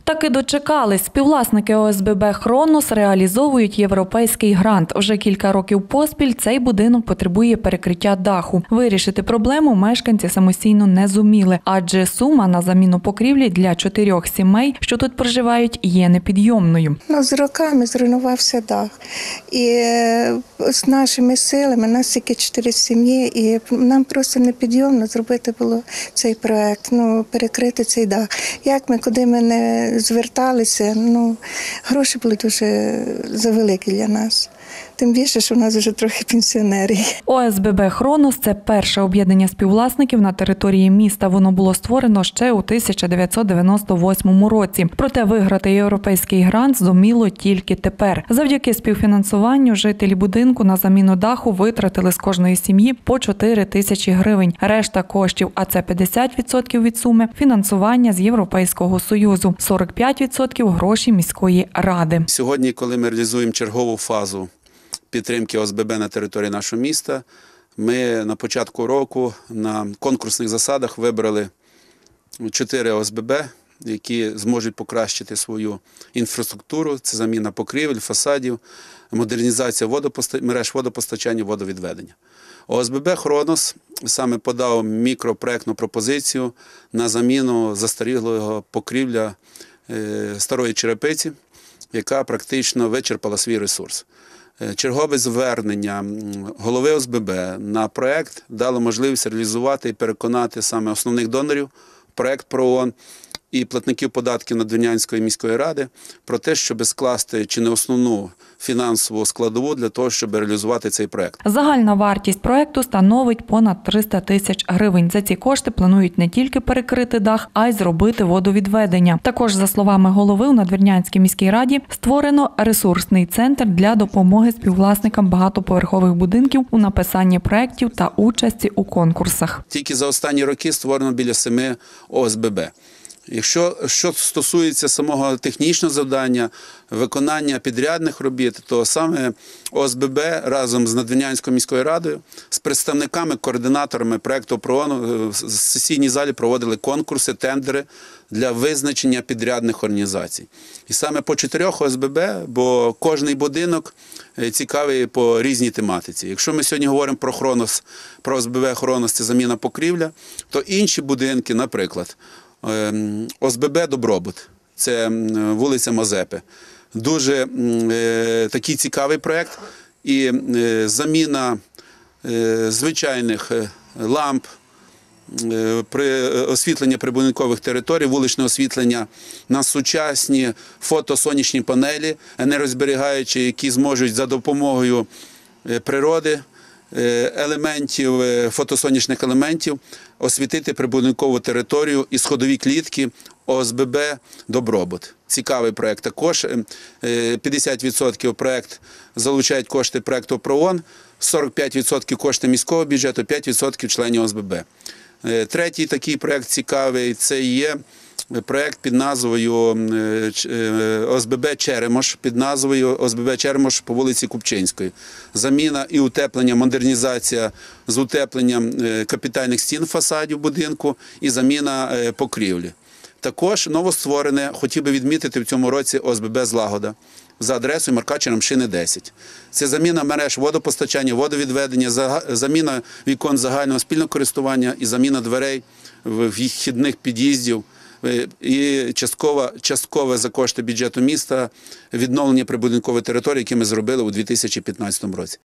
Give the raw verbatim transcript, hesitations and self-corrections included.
Так і дочекались. Співвласники О С Б Б «Хронос» реалізовують європейський грант. Вже кілька років поспіль цей будинок потребує перекриття даху. Вирішити проблему мешканці самостійно не зуміли, адже сума на заміну покрівлі для чотирьох сімей, що тут проживають, є непідйомною. Ну, з роками зруйнувався дах. І е, з нашими силами, нас тільки чотири сім'ї, і нам просто непідйомно зробити було цей проект, ну, перекрити цей дах. Як ми, куди ми не зверталися, ну, гроші були дуже завеликі для нас. Тим більше, що в нас вже трохи пенсіонерів. О С Б Б «Хронос» – це перше об'єднання співвласників на території міста. Воно було створено ще у тисяча дев'ятсот дев'яносто восьмому році. Проте виграти європейський грант зуміло тільки тепер. Завдяки співфінансуванню жителі будинку на заміну даху витратили з кожної сім'ї по чотири тисячі гривень. Решта коштів, а це п'ятдесят відсотків від суми, фінансування з Європейського Союзу, сорок п'ять відсотків гроші міської ради. Сьогодні, коли ми реалізуємо чергову фазу підтримки О С Б Б на території нашого міста, ми на початку року на конкурсних засадах вибрали чотири О С Б Б, які зможуть покращити свою інфраструктуру. Це заміна покрівель, фасадів, модернізація водопоста... мереж водопостачання, водовідведення. О С Б Б «Хронос» саме подав мікропроектну пропозицію на заміну застарілого покрівля старої черепиці, яка практично вичерпала свій ресурс. Чергове звернення голови О С Б Б на проект дало можливість реалізувати і переконати саме основних донорів, проект ПРООН і платників податків Надвірнянської міської ради про те, щоб скласти чи не основну фінансову складову для того, щоб реалізувати цей проект. Загальна вартість проекту становить понад триста тисяч гривень. За ці кошти планують не тільки перекрити дах, а й зробити водовідведення. Також, за словами голови, у Надвірнянській міській раді створено ресурсний центр для допомоги співвласникам багатоповерхових будинків у написанні проєктів та участі у конкурсах. Тільки за останні роки створено біля семи О С Б Б. Якщо що стосується самого технічного завдання, виконання підрядних робіт, то саме О С Б Б разом з Надвірнянською міською радою, з представниками, координаторами проєкту ПРООН в сесійній залі проводили конкурси, тендери для визначення підрядних організацій. І саме по чотирьох О С Б Б, бо кожний будинок цікавий по різній тематиці. Якщо ми сьогодні говоримо про «Хронос», про О С Б Б «Хронос» – це заміна покрівля, то інші будинки, наприклад, О С Б Б «Добробут», це вулиця Мазепи. Дуже е, такий цікавий проєкт. І е, заміна е, звичайних ламп, е, при освітлення прибудинкових територій, вуличне освітлення на сучасні фотосонячні панелі, енергозберігаючі, які зможуть за допомогою природи, елементів, фотосонячних елементів освітити прибудинкову територію і сходові клітки О С Б Б «Добробут». Цікавий проєкт. Також п'ятдесят відсотків проєкт залучають кошти проєкту ПРООН, сорок п'ять відсотків кошти міського бюджету, п'ять відсотків членів О С Б Б. Третій такий проєкт цікавий – це є проєкт під назвою О С Б Б «Черемош», під назвою О С Б Б «Черемош» по вулиці Купчинської. Заміна і утеплення, модернізація з утепленням капітальних стін фасадів будинку і заміна покрівлі. Також новостворене, хотів би відмітити в цьому році О С Б Б «Злагода» за адресою Марка Черемшини, десять. Це заміна мереж водопостачання, водовідведення, заміна вікон загального спільного користування і заміна дверей вхідних під'їздів. І частково, часткове за кошти бюджету міста відновлення прибудинкової території, яке ми зробили у дві тисячі п'ятнадцятому році.